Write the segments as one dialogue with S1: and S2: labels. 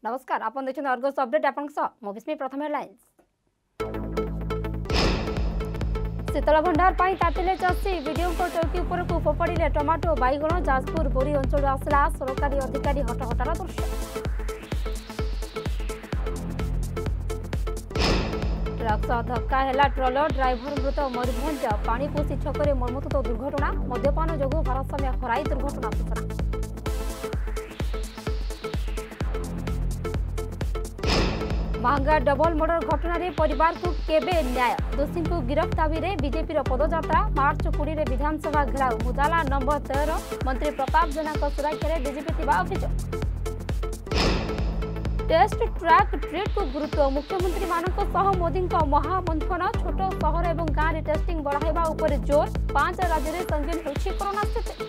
S1: नमस्कार आपण देखिन अर्गस अपडेट आपण मोबिस्मी प्रथम हेडलाइंस। शीतल भंडार पाई तातिले चाषी वीडियो को चौकी ऊपर को फोपाड़े टमाटो बैगण जाजपुर बोरी अंचल आसला सरकारी अधिकारी हटहटार दृश्य। ट्रक सह धक्का है ट्रलर ड्राइवर मृत मयूरभंज पाणीपोषी छकरे मर्मन्तुद दुर्घटना मद्यपान जोगु भारसाम्य हराई दुर्घटना सूचना। महंगा डबल मर्डर घटना रे परिवार को केबे न्याय दोषी को गिरफ्त दाबी रे बीजेपी पदयात्रा मार्च 20 रे विधानसभा घेराव मुदाला नंबर 13 मंत्री प्रताप जेना सुरक्षा रे डीजीपी थिबा अभियोग। टेस्ट ट्रैक ट्रीट को गुरुत्व मुख्यमंत्री मानक सह मोदी महामंथन छोट सहर और गाँव में टेस्टिंग बढ़ाइबा उपर जोर 5 राज्य में संगीन होछि कोरोना स्थिति।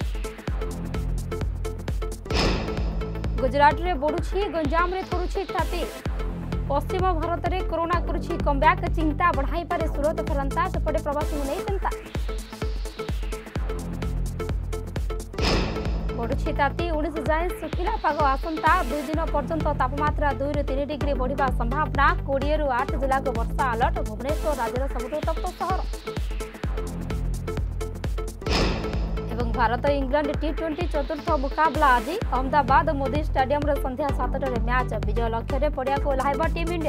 S1: गुजरात रे बढ़ुछि गंजाम रे थरुछि छाती पश्चिम भारत में कोरोना करुछि कमब्याक चिंता बढ़ाई पारे सूरत फेरंता सेपटे प्रवासी नहीं चिंता। बढ़ुछि ताती 19 जाए सुखिला पाग आसंता 2 दिन पर्यंत तापमात्रा 2 ରୁ 3 डिग्री बढ़िबा संभावना 20 ରୁ 8 जिला को वर्षा अलर्ट भुवनेश्वर राज्यर सबुठु तप्त सहर। एवं भारत इंग्लैंड टी20 चतुर्थ मुकाबला आज अहमदाबाद मोदी स्टेडियम रे संध्या 7 मैच विजय लक्ष्य रे पड़िया को ओह्लाइबा टीम इंडिया।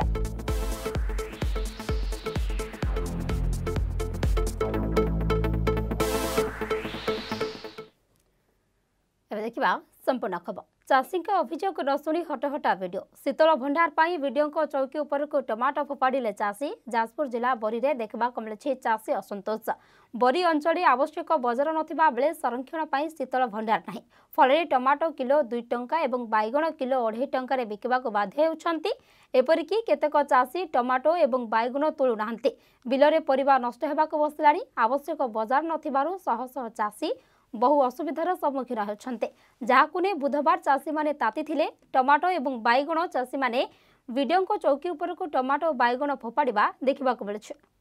S1: एबे देखिबा संपूर्ण खबर। चाषी अभियोग न शुणी हटहटा वीडियो शीतल भंडार पाई वीडियो को चौकी ऊपर को टमाटो फोपाड़े चाषी जाजपुर जिला बरी रे देखा मिली चाषी असंतोष। बरी अंचल आवश्यक बजार नथिबा बेले संरक्षण पाई शीतल भंडार नहीं फल टमाटो किलो 2 टंका और बैगण किलो 2.5 टंका बिकवा बाध्य होउछंती। एपरिकी केतेक चाषी टमाटो और बैगण तोलु नाहंती बिलरे परिबा नष्ट हेबाक बसलाणी आवश्यक बजार नथिबारु शह शह चाषी बहु असुविधार सम्मुखीन होती जहां ने बुधवार चाषी माने ताती थिले टमाटो और बैगण चाषी माने वीडियो को चौकी ऊपर को टमाटो बैगण फोपाड़ा देखा मिलूँ।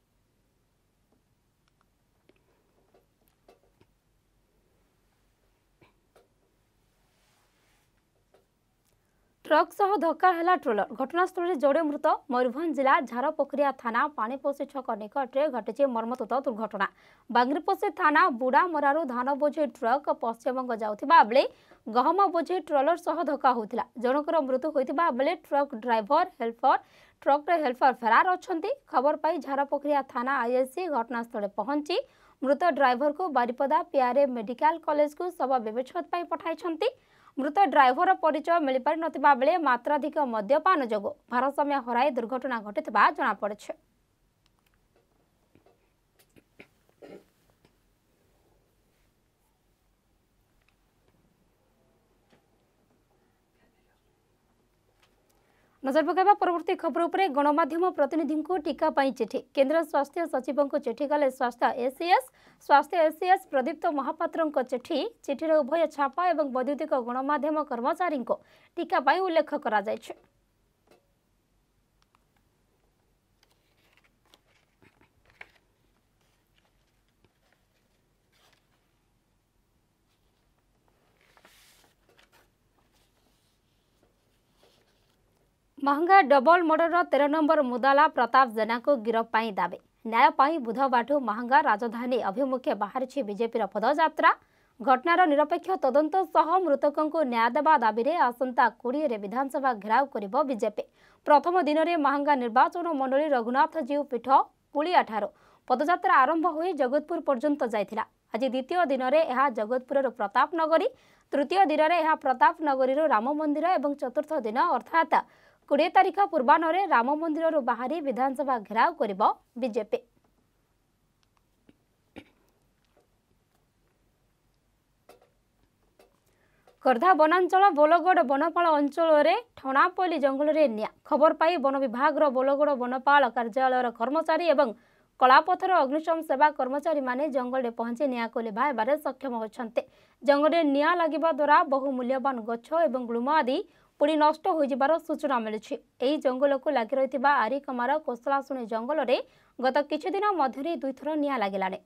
S1: ट्रक सह धक्का है ट्रोलर घटनास्थल में जोड़े मृत मयूरभंज जिला झारपोखरिया थाना पाणीपोषी छक निकटे घटी मर्मन्तुद दुर्घटना। बांग्रिपोषी थाना बुड़ामरारू धान बोझे ट्रक पश्चिमबंग जाउथिबा बेले गहम बोझे ट्रोलर सह धक्का होता जनकर मृत्यु होता बेले truck driver helper truck helper फेरार अछंती। खबर पाई झारपोखरिया थाना आईआईसी घटनास्थल पहुंची मृत ड्राइवर को बारिपदा पीआरएम मेडिकल कॉलेज को शव व्यवच्छेद पठाई। मृत ड्राइवर परिचय मिल पारि नथिबा बेले मात्राधिक मद्यपान जोगु भारसाम्य हराई दुर्घटना घटिथिबा जଣା पड़िछ। नजर पकाइबा परवर्ती खबर उपरे गणमाध्यम प्रतिनिधि को टीका पाई चिठी केंद्र स्वास्थ्य सचिव को चिठी गले स्वास्थ्य एसीएस प्रदीप्त महापात्र चिठी चिठी उभय छापा और वैद्युतिक गणमाध्यम कर्मचारी को टीका पाई उल्लेख करा जायछि। महंगा डबल मर्डर 13 नंबर मुदाला प्रताप जेना को गिरफ पाई दाबी न्याय पाई बुधवार महंगा राजधानी अभिमुखे बाहरी बीजेपी पदयात्रा घटनार निरपेक्ष तदंत सह मृतकों को न्याय देवा दाबी रे आसंता 20 रे विधानसभा घेराव करिबो बीजेपी। प्रथम दिन में महंगा निर्वाचन मंडली रघुनाथ जीव पीठ कुलिया ठारो पदयात्रा आरंभ हो जगतपुर पर्यंत जाइथिला। आज द्वितीय दिन में यह जगतपुर प्रताप नगरी तृतीय दिन में यह प्रताप नगरी राम मंदिर और चतुर्थ दिन अर्थात 20 तारिख पूर्वाह्न राम मंदिर बाहरी विधानसभा घेराव करिबो बीजेपी। कर्धा वनांचल बोलगड़ बनपाल अंचल में ठणापल्ली जंगल में निया खबर पाई वन विभाग बोलगड़ बनपाल कार्यालय कर्मचारी और कलापथर अग्निशम सेवा कर्मचारी माने जंगल में पहुंची निया को लिभाइबारे सक्षम होछन्ते। जंगल में निया लागिबा द्वारा बहु मूल्यवान गछ और गुल्म आदि पुणी नष्ट हो जिबार सूचना मिलुछि। एही जंगल को लागि रहिथिबा आरिकमार कोसलासुणी जंगल में गत किछि दिन मध्यरे 2 थर निया लागिलाने।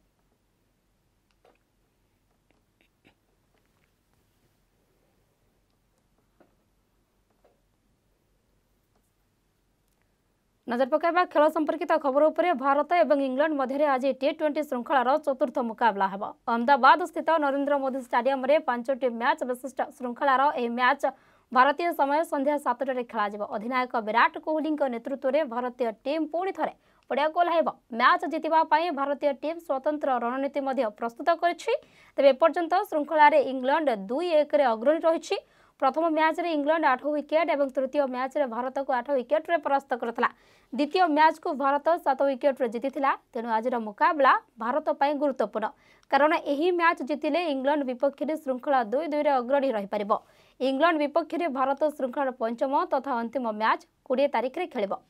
S1: नजर पकाइबा खेल संपर्कित खबर उपरे भारत और इंग्लैंड मध्य आज T20 श्रृंखलार चतुर्थ मुकाबला हेब। अहमदाबाद स्थित नरेंद्र मोदी स्टेडियम में 5टी मैच विशिष्ट श्रृंखलार यह मैच भारतीय समय संध्या 7टार खेल। अधिनायक विराट कोहली नेतृत्व में भारतीय टीम पुणी थे पड़िया को ओह्लाइब। मैच जितवा भारतीय टीम स्वतंत्र रणनीति प्रस्तुत करे एपर्यंत श्रृंखलार इंग्लैंड 2-1 अग्रणी रही। प्रथम मैच रे इंग्लैंड 8 विकेट और तृतीय मैच रे भारत को 8 विकेट रे परास्त करथिला। द्वितीय मैच को भारत 7 विकेट रे जीतिथिला। तेणु आज मुकाबला भारत पई गुरुत्वपूर्ण कारण यही मैच जीतिले इंग्लैंड विपक्ष में श्रृंखला 2-2 रे अग्रणी रही परिबो। इंग्लैंड विपक्ष में भारत श्रृंखलार पंचम तथा अंतिम मैच 20 तारिख रे खेलिबो।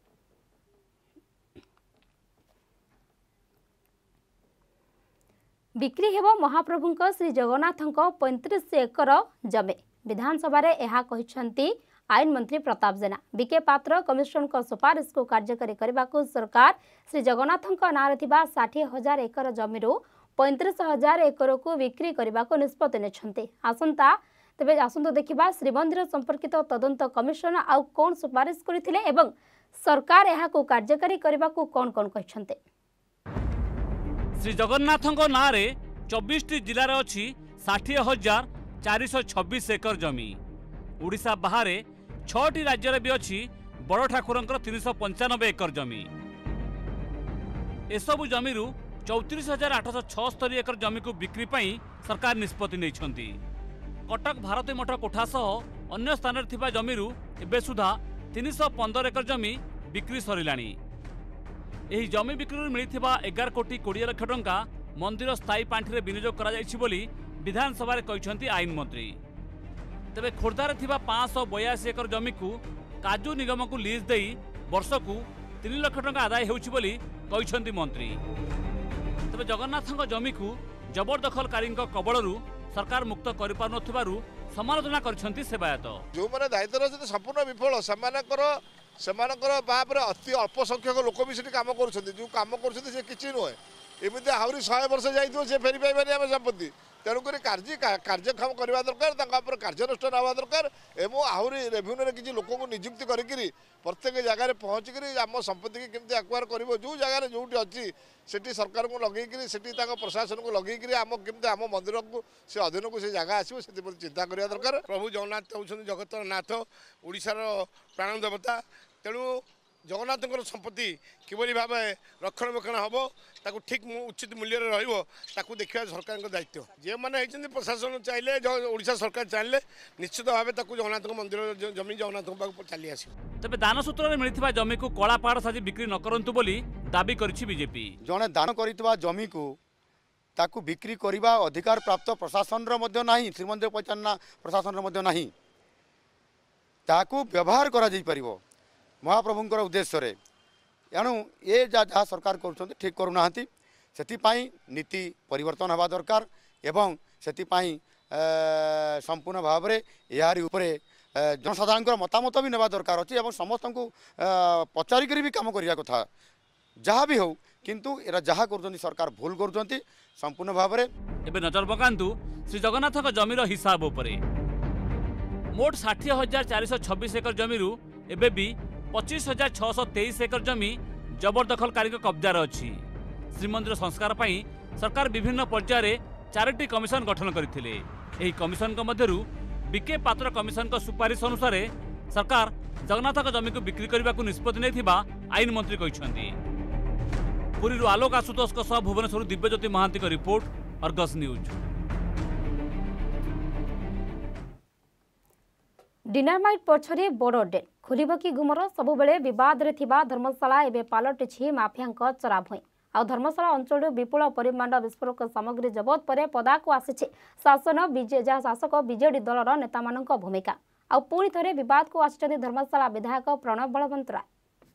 S1: बिक्री हेबो महाप्रभुंक श्री जगन्नाथंक 35 एकर जमी। विधानसभा रे एहा कहिसंती आईन मंत्री प्रताप जेना। बीके पात्र कमिशन को सुपारिश को कार्यकारी करने को सरकार श्री जगन्नाथंक नारे थिबा 60,000 एकर जमीरू 35,000 एकर को बिक्री करने को निष्पत्ति नेछंती। तेबे आसंतु देखिबा श्रीमंदिर संपर्कित तदंत कमिशन आउ कोन सुपारिश करिथिले एवं सरकार एहा को कार्यकारी करने को कोन कहिसंती।
S2: श्री जगन्नाथंक नारे 24 जिलार अछि 60,426 एकर जमी। ओडिशा बाहर 6टी राज्य भी अच्छी बड़ ठाकुरंकर 395 एकर जमी। एसबु जमीरू 34,876 एकर जमी को बिक्री पई सरकार निष्पत्ति नहीं। कटक भारती मठ कोठा सह अन्य स्थान में थिबा जमीरू एबे सुधा 315 एकर जमी बिक्री सरिलाणी। एही जमी बिक्री मिलिथिबा 11 कोटी 20 लाख टंका मंदिर स्थायी पांठिरे विनियोग करा जायछि बोली विधानसभा कहते आईन मंत्री। तेबे खोर्धार थिबा 582 एकर जमी को काजू निगम को लीज देई वर्ष को 3 लाख टंका आदाय हेउछि बोली कहते मंत्री। तेबे जगन्नाथंक जमी को जबरदखलकारी कबलरू सरकार मुक्त कर पारु समालोचना करछंती सेवायत।
S3: जो माने दायित्व रहित संपूर्ण विफल सेमानकर बापरे अति अल्प संख्यक लोक भी सेठी काम करूछंती। जो काम करूछंती से किछि नय एमिति आहुरी 100 वर्ष जाइतो से फेरी पाइबानी आम संपत्ति। तेणुक कार्यक्षम करवा दरकार कार्यानुष्ठान हवा दरकार एवं आहरी रेवेन्यू किसी लोक को नियुक्ति करी प्रत्येक जगह पहुँचिक आम संपत्ति की केमती एक्वायर कर जो जगह जो अच्छी सेठी सरकार को लगे प्रशासन को लगे आम केमती आम मंदिर को से अधीन को से जगह आसो से चिंता करवा दरकार। प्रभु जगन्नाथ होउछन जगतर नाथ ओडिशार प्राण देवता। तेणु जगन्नाथ संपत्ति किभली भाव रक्षणाबेक्षण हम ताकू ठीक उचित मूल्य रही देखा सरकार दायित्व। जे मैंने प्रशासन चाहिए ओडिशा सरकार चाहिए निश्चित भाव जगन्नाथ मंदिर जमी जगन्नाथ चली आस।
S2: तेज दान सूत्र में मिलता जमी को कला पहाड़ साजी बिक्री न करंतु बोली दाबी करिछि बीजेपी।
S4: जड़े दान करितबा जमी को ताकू बिक्री करने अधिकार प्राप्त प्रशासन नहीं श्रीमंदिर परिचालना प्रशासन नहीं ताकू व्यवहार करा जाई परिबो महाप्रभुंकर उद्देश्य रे। एणु ये जहाँ सरकार कर ठीक करूना से नीति परिवर्तन हवा दरकार एवं से संपूर्ण भाव में यार उपरे जनसाधारण मतामत भी नेबा दरकार अच्छी और समस्त को पचारिक भी कम करने कथा जहाँ भी हो किंतु एरा जहाँ कर सरकार भूल कर संपूर्ण भाव में।
S2: एबे नजर पकांतु श्री जगन्नाथ जमीर हिसाब उपरे मोट 60,426 एकर जमीरू एबे भी 25,623 एकर जमी जबरदखलकारी कब्जार अच्छी। श्रीमंदिर संस्कार पर सरकार विभिन्न पर्यायर 4टी कमिशन गठन करथिले। एही कमिशन मध्यरु बीके पात्र कमिशन सुपारिश अनुसार सरकार जगन्नाथ जमी को बिक्री करने को निष्पत्ति नहीं आईन मंत्री कहते। पुरी आलोक आशुतोष भुवनेश्वर दिव्यज्योति महांती का रिपोर्ट अर्गस न्यूज।
S1: डिनामाइट पछरे बड़ डेल खोलिब कि गुमर सबुबले विवाद रे थिबा धर्मशाला एबे पालटिछि माफियांक चराभुई। आ धर्मशाला अंचल विपुल परिमाण विस्फोरक सामग्री जबत पर पदाक आसिछि शासक बीजेडी दलर नेता मानक भूमिका। आ पुणी थरे विवाद को आसिछन्ति धर्मशाला विधायक प्रणव बलवंत राय।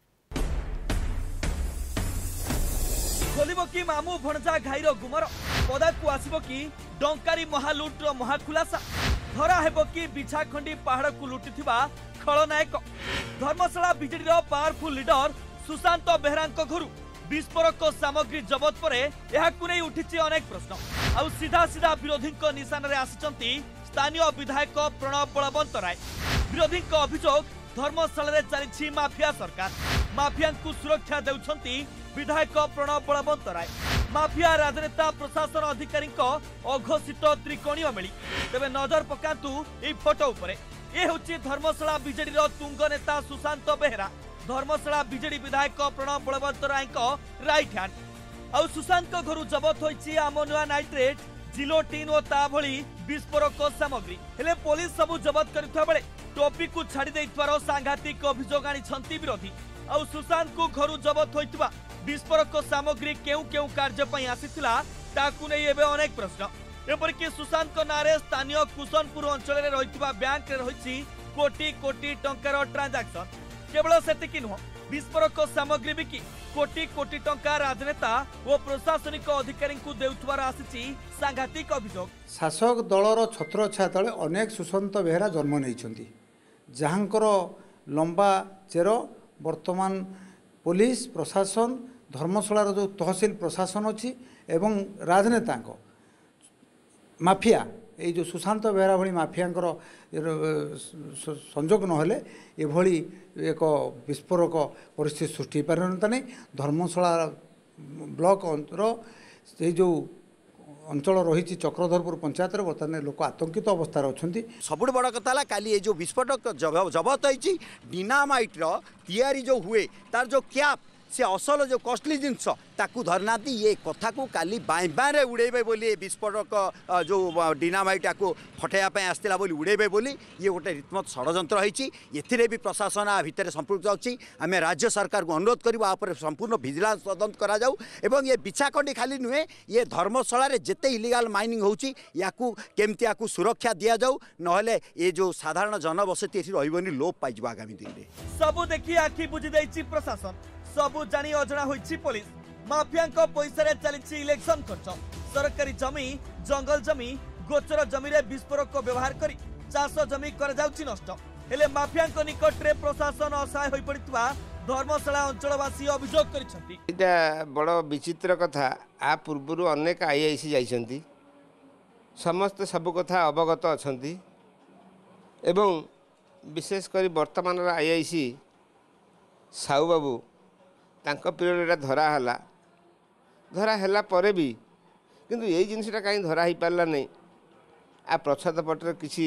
S5: खोलिब कि मामू भणजा घाईर गुमर पदाक आसिब कि डंकारी महालुट्र महाखुलासा धरा हेब कि बिछाखंडी पहाड़ को लुटिथिबा खलनायक। धर्मशाला बीजेडी पावरफुल लीडर सुशांत बेहरा घर विस्फोरक सामग्री जबत पर नहीं उठी अनेक प्रश्न। आउ सीधा सीधा विरोधी निशान में आसिचंती स्थानीय विधायक प्रणव बलवंत राय। विरोधी अभियोग धर्मशाला चली माफिया सरकार। माफिया को सुरक्षा देउछंती विधायक प्रणव बलवंतराय। माफिया राजनेता प्रशासन अधिकारी अघोषित त्रिकोणीय मेली। तेबे नजर पकांतु ए फोटो उपरे ए होची धर्मशाला बीजेडी तुंग नेता सुशांत बेहेरा धर्मशाला बीजेडी विधायक प्रणव बलवंतराय राइट हैंड। आ सुशांत घर जबत होईची अमोनिया नाइट्रेट जिलोटिन और ता भली विस्फोरक सामग्री हेले पुलिस सबु जबत करथुवा बेले टोपी को छाड़ी देइतवार सांघातिक अभियोग आनी विरोधी। आ सुशांत को घर जबत होइतवा विस्फोरक सामग्री केउ केउ कार्य पई आसीथिला ताकू नै एबे अनेक प्रश्न। एपरिक सुशांत को नारे स्थानीय कुशनपुर अंचल में रही बैंक रही कोटी कोटी टंकार ट्रांजाक्शन। केवल सेतिकी नुह विस्फोरक सामग्री बिकी कोटी कोटी टंका राजनेता और प्रशासनिक अधिकारी को देउथवार आसीची सांघातिक अभियोग।
S6: शासक दलर छत्र छाया तले अनेक सुशांत बेहेरा जन्म नहीं जहाँकर लंबा चेर वर्तमान पुलिस प्रशासन धर्मशालार जो तहसील प्रशासन अच्छी एवं राजनेता माफिया ये जो सुशांत बेहेरा भली माफियांकर संजोग नहेले एभली एक विस्फोरक परिस्थिति सृष्टि पारता नहीं। धर्मशाला ब्लॉक से जो अंचल रही चक्रधरपुर पंचायत बर्तमान लोक आतंकित अवस्था अच्छा।
S7: सबुठ बड़ कथा काली ये जो विस्फोटक जबत होती डिनामाइट तैयारी जो हुए तार जो कैप से असल जो कॉस्टली जिनस ताकू धरना ये कथा को काली बाएं बाएं उड़ेबे बोली विस्फोटक जो डिनामाइट को फटेयापी आसला बोली उड़ेबे बोली ये गोटे रीतमत षड्यंत्र होती। एथिरे भी प्रशासन आ भितर संपुक्त अच्छी। आम राज्य सरकार को अनुरोध करूँ पर संपूर्ण विजिलेंस तदंत करा जाऊ एवं ये बिछाखंडी खाली नुहे ये धर्मशाला जेते इलीगल माइनिंग होची याकू केमती याकू सुरक्षा दिया जाऊ नहले ये जो साधारण जनबसती एठी रहिबनी लोप पाइजो आगामी दिन में।
S5: सबु देखि आखि बुझी दैछि प्रशासन सबु जानी अजଣା होइछि पुलिस। माफिया पैसा रे चली इलेक्शन खर्च सरकारी जमी जंगल जमी गोचर जमी रे विस्फोरक व्यवहार करी चाष जमी कर जाउछि नष्ट। हेले माफिया निकट रे प्रशासन असहाय होई पड़ितवा धर्मशाला अंचलवासी अभियोग करिसथि।
S8: एटा बड़ विचित्र कथा। आ पूर्व अनेक आईआईसी जाइछन्ति समस्त सब कथा अवगत अछन्ति एवं विशेषकर वर्तमान आईआईसी साहू बाबू तांको पीरियड धरा है परे भी किंतु यही जिनटा कहीं धरा ही पारला नहीं। आ प्रच्छद पटर किसी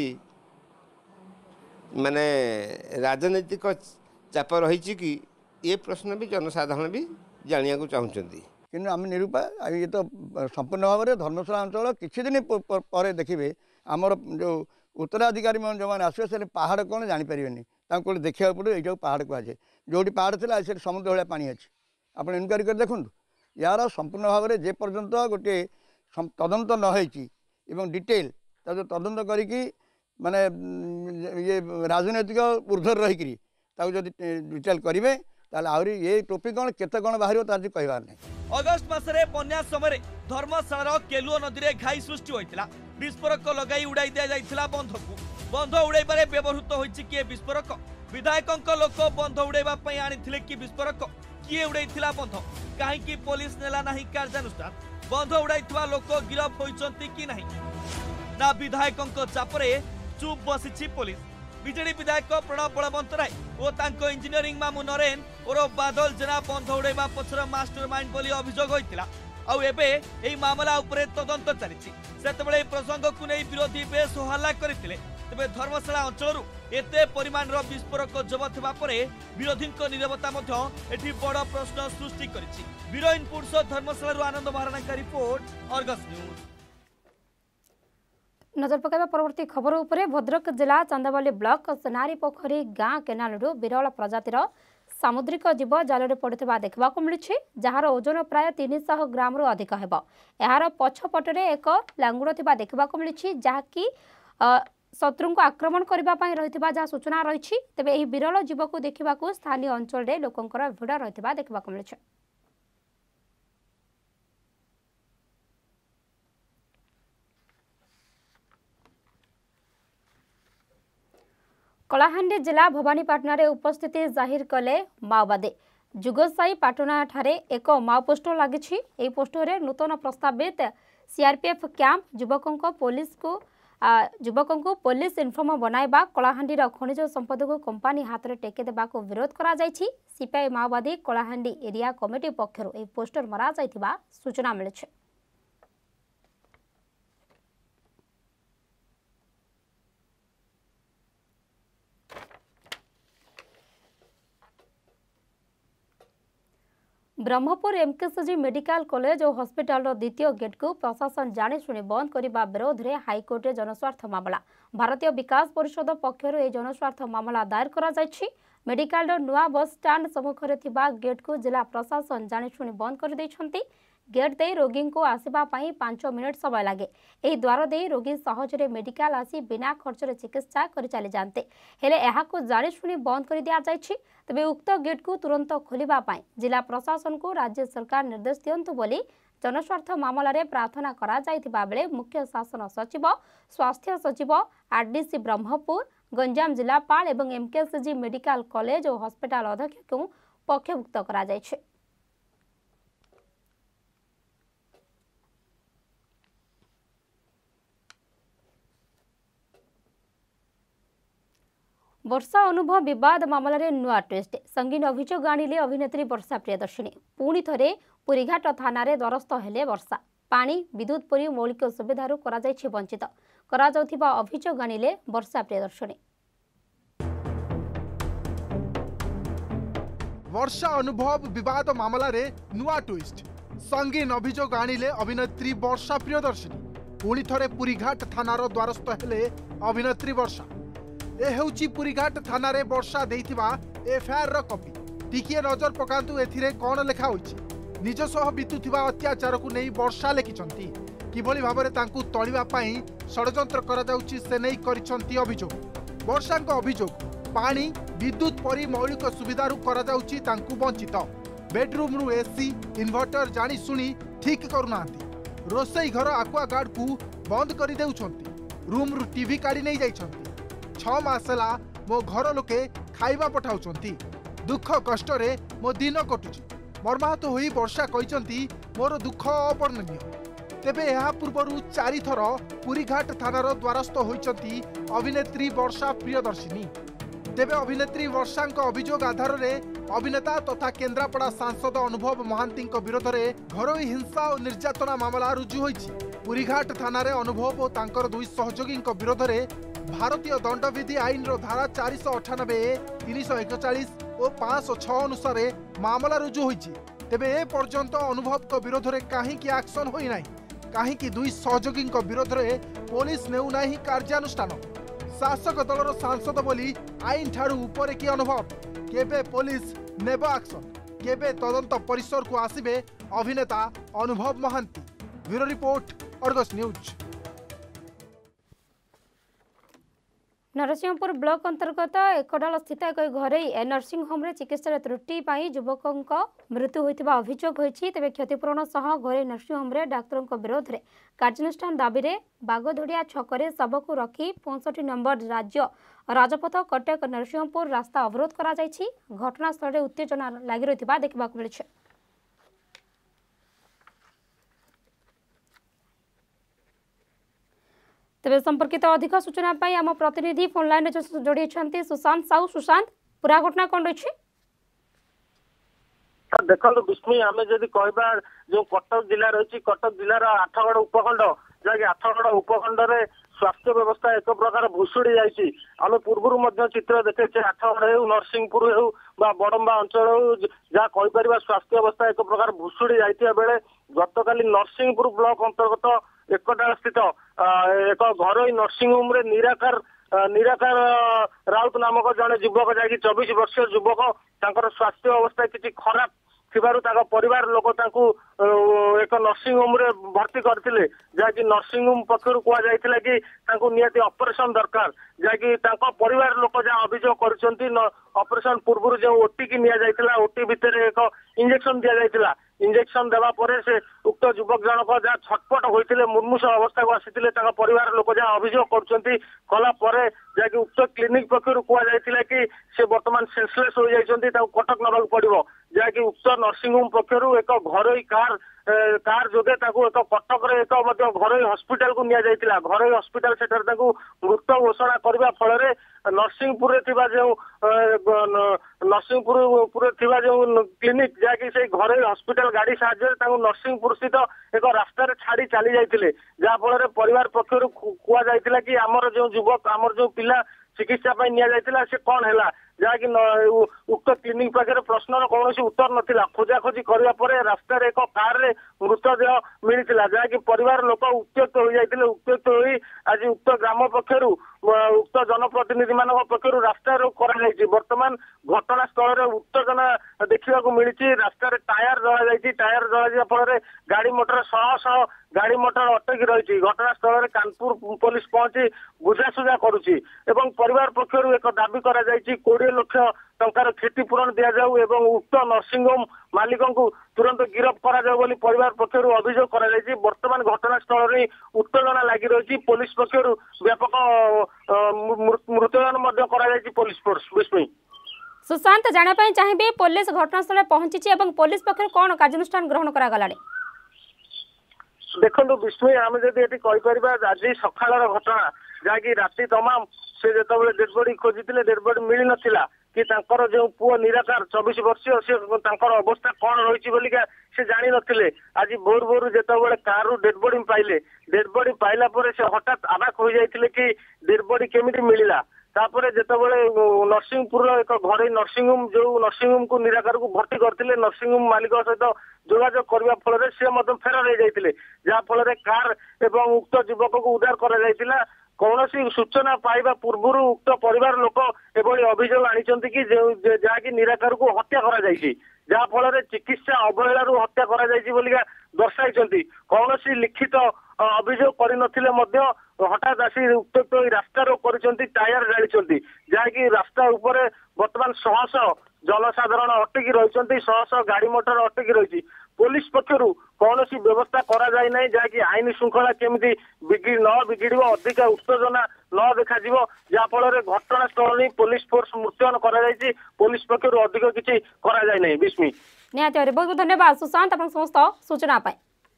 S8: माने राजनीतिक चाप रही कि ये प्रश्न भी जनसाधारण भी जानिया को चाहते
S9: कि आम निरूपा ये तो संपूर्ण भाव में धर्मशाला अंचल किसी दिन पर देखिए आमर जो उत्तराधिकारी जो मैंने आसवे से पहाड़ कौन जापर देखा पड़े ये पहाड़ कहुए जो पहाड़ थी से समुद्र भाया पानी अच्छी आप इनक्वारी कर देखूँ यार संपूर्ण भाव में जे पर्यंत गोटे तदंत नई डिटेल जो तदंत करी माने ये राजनैतिक ऊर्धर रहीकि डिटेल करेंगे आहरी ये टोपी कौन केते कौन बाहर तार कहबार नहीं।
S5: अगस्ट मासरे बन्या समय धर्मशाला केलुओ नदी में घाई सृष्टि होता विस्फोरक लगाई उड़ाई दि जाइथिला बंध को बंध उड़ाइबारे व्यवहृत होइछि कि विस्फोरक विधायक लोक बंध उड़ाइबा पई आनिथिले कि विस्फोरक किए उड़ाइथिला बंध कहीं पुलिस नेला नहीं कार्यानुष्ठान बंध उड़ाइथिबा लोक गिरफ होइछन्ति कि नहीं ना विधायक चापरे चुप बसिछि पुलिस। बीजेडी विधायक प्रणव बलवंतराय और तांको इंजीनियरिंग मामू नरेन और बादल जेना बंध उड़ाइबा पछर मास्टरमाइंड बोली अभियोग होइतिला आउ एबे एई मामला उपरे तदंत चलिछि। सेतबेले प्रसंग को नै विरोधी बेस हल्ला करथिले तेबे धर्मशाला अंचल एते परिमाण विस्फोरक जबत हेबा परे विरोधी नीरवता एठी बड़ प्रश्न सृष्टि करिछि। ब्यूरो इनपुट्स धर्मशाला आनंद महाराणा का रिपोर्ट अर्गस न्यूज।
S1: नजर पकाइबा परवर्ती खबर उपरे भद्रक जिला चांदाबाली ब्लॉक सोनारी पोखरी गाँ केनालरू विरल प्रजातिर सामुद्रिक जीव जाल पड़ता देखा मिली जार ओजन प्राय 300 ग्राम रु अधिक हेब। यार पछपटे एक लांगुड़ देखा मिली जहाँकि शत्रु को आक्रमण करने रही सूचना रही। तेबे यह विरल जीव को देखा स्थानीय अंचल में लोकंर भिड़ रही देखा मिली। कलाहांडी जिला भवानीपाटना रे उपस्थिति जाहिर कले माओवादी। जुगसाई पाटना ठारे एक माओ पोस्टर लगी। पोस्टर रे नूतन प्रस्तावित सीआरपीएफ कैंप युवकों पुलिस को युवकों पुलिस इनफर्म बनाइबा कलाहांडीर खनिज संपद को कंपानी हाथ में टेके देबा को विरोध करा जायछि। सीपीआई माओवादी कलाहांडी एरिया कमिटी पक्षरु ए पोस्टर मरा जायथिबा सूचना मिलछि। ब्रह्मपुर एमकेसीजी मेडिकल कॉलेज और हॉस्पिटल द्वितीय गेट को प्रशासन जाने शुणी बंद करने विरोध में हाईकोर्ट में जनस्वार्थ मामला भारतीय विकास परिषद पक्षर यह जनस्वार्थ मामला दायर करा मेडिकल नुआ बस स्टाण्ड सम्मुखें थिबा गेट को जिला प्रशासन जाने शुणी बंद कर देइछंती। गेट दे रोगी को आसवा 5 मिनिट समय लगे। यह द्वार दे रोगी सहजरे मेडिकल आसी बिना खर्चरे चिकित्सा कर चली जाते हेले एहाको जाने शुणी बंद कर दिया जायछि। तबे उक्त गेट को तुरंत खोलिबा पाई जिला प्रशासन को राज्य सरकार निर्देश दियंतु बोली जनस्वार्थ मामला रे प्रार्थना करा जायथिबा बेले मुख्य शासन सचिव स्वास्थ्य सचिव आरडीसी ब्रह्मपुर गंजाम जिलापाल एवं एमकेसीजी मेडिकल कॉलेज और हॉस्पिटल अध्यक्ष को पक्षभुक्त करा जायछि। वर्षा अनुभव विवाद मामला रे नुआ ट्विस्ट संगीन अभियोग आनिले अभिनेत्री वर्षा प्रियदर्शिनी पुणी थरे पुरीघाट थाना रे द्वारस्थ हेले वर्षा पानी विद्युत परी मौलिक सुविधारू करा जायछि वंचित करा जाउथिबा अभियोग आनिले वर्षा प्रियदर्शिनी।
S10: वर्षा अनुभव विवाद मामला रे नुआ ट्विस्ट संगीन अभियोग आनिले अभिनेत्री वर्षा प्रियदर्शिनी पुणी थरे पुरीघाट थानार द्वारस्थ हेले अभिनेत्री वर्षा। ए हेउची पुरीघाट थाना रे वर्षा देइथिबा एफआईआर रो कॉपी टिकिए नजर पकांतु एथिरे कोन लेखा होइछि। निज सह बितुथिबा अत्याचार को नहीं वर्षा लिखिछंती किभली भाबरे तांकु तळिबा पई षडयंत्र करा जाउछि से नै करिछंती अभियोग। वर्षांक अभियोग पानी विद्युत परी मौलिक सुविधारू करा जाउछि तांकु वंचित बेडरूम रु एसी इन्वर्टर जानी सुनी ठीक करूनांती रोसई घर आक्वा गार्ड को बंद करि देउछंती रूम रु टीवी काढी नै जाइछंती 6 मास है मो घर लोके खाइबा पठाउछंती दुख कष्ट रे मो दिन कटुची मर्माहत होई वर्षा कहिसंती मोर दुख अवर्णनीय। तेबे एहा पूर्वरु 4 थर पुरीघाट थानार द्वारस्थ होइचंती अभिनेत्री वर्षा प्रियदर्शिनी। तेबे अभिनेत्री वर्षांक अभियोग आधार रे अभिनेता तथा केन्द्रापड़ा सांसद अनुभव महांती विरोध में घरोई हिंसा और निर्यातना मामला रुजु होइछि। पुरीघाट थाना रे अनुभव और तांकर 2 सहयोगी विरोध में भारतीय दंडविधि आईन रो धारा 498 341 और 506 अनुसार मामला रुजु होइछि। तेबे ए पर्यंत अनुभव को विरोध में कहीं एक्शन होई नाही कहीं 2 सहयोगी विरोध में पुलिस नेउ नाही कार्यानुष्ठान। शासक दलर सांसद बोली आईन ठारू ऊपर की अनुभव केबे पुलिस नेब एक्शन केबे तदंत परिसर को आसिबे अभिनेता Anubhav Mahanty. Bureau report Argus news.
S1: Narasinghpur block अंतर्गत एकडाल स्थित एक घरे नर्सिंग होम रे चिकित्सा त्रुटि पाई युवकों मृत्यु होइतिबा अभियोग होइछि। तेबे क्षतिपूरण सह घरे नर्सिंग होम रे डाक्तरों विरोध में कार्यानुष्ठान दाबी रे बागधड़िया छकरे सबको रखी 65 नंबर राज्य राजपथ कटक नरसिंहपुर रास्ता अवरोध करा जायछि। घटनास्थल उत्तेजना लागि रहितिबा देखबाक मिलछि। तेज संपर्कित अधिक सूचना पाई आम प्रतिनिधि फोन लाइन जोड़ी सुशांत साहू। सुशांत पूरा घटना कौन रही?
S11: देखो विस्मय आम जदि कहबा जो कटक जिला रही कटक जिलार आठगड़ उपखंड जहाँकि आठगड़ उपखंड में स्वास्थ्य व्यवस्था एक प्रकार भुशुड़ी जाइए। आम पूर्व चित्र देखे आठगड़ हो नरसिंहपुर हो बड़म्बा अंचल हो जहाँ कहीपर स्वास्थ्य अवस्था एक प्रकार भुशुड़ी जाइए बेले गतकाली नरसिंहपुर ब्लॉक अंतर्गत एकडाल स्थित एक घरोई नर्सिंग होम रे निराकार राउत नामक जड़े युवक जहाँकि 24 वर्षीय युवक तांकर स्वास्थ्य अवस्था किसी खराब थिबारु ताका परिवार लोक तांकु एक नर्सिंग होम रे भर्ती करथिले जहाँकि नर्सिंग होम पक्षरु कुआ जायतिला कि तांकु नियति ऑपरेशन दरकार जहाँकि तांको परिवार लोक जहाँ अभियोग करछंती ऑपरेशन पूर्व जो ओटी की निया जायतिला ओटी भितर एक इंजेक्शन दिया जायतिला इंजेक्शन देवा परे से उक्त युवक जनक जहाँ छटपट होते मुर्मूष अवस्था को आसी परिवार लोक जहाँ अभियोग करछंती कला परे जहाँकि उक्त क्लिनिक पक्षरु कुआ जायतिला कि से वर्तमान सेंसलेस हो जाइछंती ताऊ कटक नबाक पड़िबो जहाँकि उक्त नर्सिंग होम पक्षर एक घरोई कार जोगे एक कटक एक घरोई हस्पिटाल को निया घरोई हस्पिटाल सेठार मृत घोषणा करने फल नरसिंहपुर जो नरसिंहपुर जो क्लिनिक जहाँकि से घरोई हस्पिटाल गाड़ी साहाय्य नरसिंहपुर स्थित एक रास्तार छाड़ी चली जाते जहाँफल परिवार पक्षर कहला कि आमर जो युवक आमर जो पिला चिकित्सा निया से कौन है जहाँकि उक्त क्लिनिक पाखे प्रश्नर कौन उत्तर नाला खोजाखोजी करने रास्तार एक कार मृतदेह मिलता जहाँकि परिवार लोक उत्त्यक्त हो जाते उत्त्यक्त हो आज उक्त ग्राम पक्षर उक्त जनप्रतिनिधि मान पक्षर रास्ता रोक कर बर्तमान घटनास्थल उत्तेजना देखा मिली रास्तार टायर जला टायर जला फल गाड़ी मोटर शह गाड़ी मोटर अटकी रही घटनास्थल कानपुर पुलिस पहुंची बुझासुझा करुच्ची एवं परिवार पक्षर एक दाबी करा 20 लाख टंकार क्षतिपूरण दि जाऊ एवं उक्त नर्सिंग होम मालिक को तुरंत गिरफ्त करा जाऊ बोली परिवार पक्षर अभियोग करा बर्तमान घटनास्थल उत्तेजना लगी रही पुलिस पक्षर व्यापक मृत्युदान करा पुलिस फोर्स विस्मय
S1: सुशांत जाना चाहिए पुलिस घटनास्थल पहुंची पुलिस पक्षर कौन कार्यानुष्ठान ग्रहण करा
S11: देखो विस्मय आम जदि कहीपर आज सकाल घटना जहाँकि राति तमाम से जो डेड बॉडी खोजी डेड बॉडी मिल नाला कि जो पुओ निराकार 24 वर्षीय से अवस्था कौन रही बोलिका से जानी नथिले आज भोर भोर जो कार डेड बॉडी पाइला से हठात आबाक हो जाते कि डेड बॉडी केमी मिलला तापर जितेबाला नरसिंहपुर एक घरोई नर्सिंग होम जो नर्सिंग होम को निराकार को भर्ती करते नर्सिंग होम मालिक सहित जोगाजोग करने फल से फेरार हो जाते जहाँफल कार एवं उक्त युवक को उद्धार कर कौन सूचना पाइबा पूर्व उक्त परिवार लोक एभली अभियोग आनी कि जहाँकि निराकार को हत्या करा चिकित्सा अवहेला हत्या करा दर्शाई कौन लिखित अभियोग कर हठात आसी उत्त्यक्त रास्ता रोक कर टायर जाली जहाँकि रास्ता उपर बर्तमान शह जनसाधारण अटकी रही शह गाड़ी मोटर अटकी रही पुलिस पक्षर कौन व्यवस्था करा जाए ना जहाँकि आईन श्रृंखला केमी बिगिड़ अधिक उत्तेजना न देखा जहाँफल घटनास्थल पुलिस फोर्स मुतयन कर पुलिस पक्षर अधिक किसी करा जाए ना विस्मी
S1: निहाती बहुत बहुत धन्यवाद सुशांत अपन समस्त सूचना पाए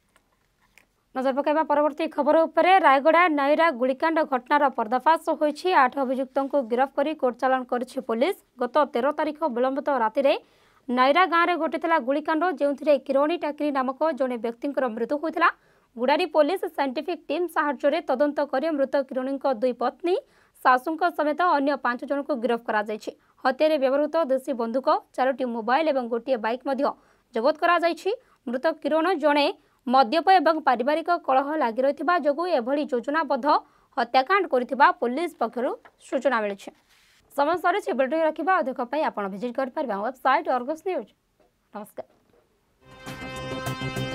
S1: नजर पकाइबा परवर्ती खबर उपरे रायगड़ा नईरा गुलिकांड घटनार पर्दाफाश होइछि 8 अभियुक्तों को गिरफ्त करी कोर्ट चालान करिछि पुलिस गत 13 तारिख विलंबित राति रे नईरा गाँव में घटिला गुलिकांड जो किरोणी टाकरी नामक जड़े व्यक्ति मृत्यु होता गुड़ारी पुलिस साइंटिफिक टीम साहाय्य तदंत कर मृत किरोणी 2 पत्नी सासू समेत अन्य 5 जन को गिरफ्त करा हत्या व्यवहृत देशी बंदूक 4टी मोबाइल और गोटे बाइक जबत करा मृत किरण जड़े मद्यप और पारिवारिक कलह लगी रही जो एभली योजनाबद्ध हत्याकांड कर पुलिस पक्षर सूचना मिली समय सर बुलेटिन रखा अधिक आप विजिट कर वेबसाइट अर्गस न्यूज। नमस्कार।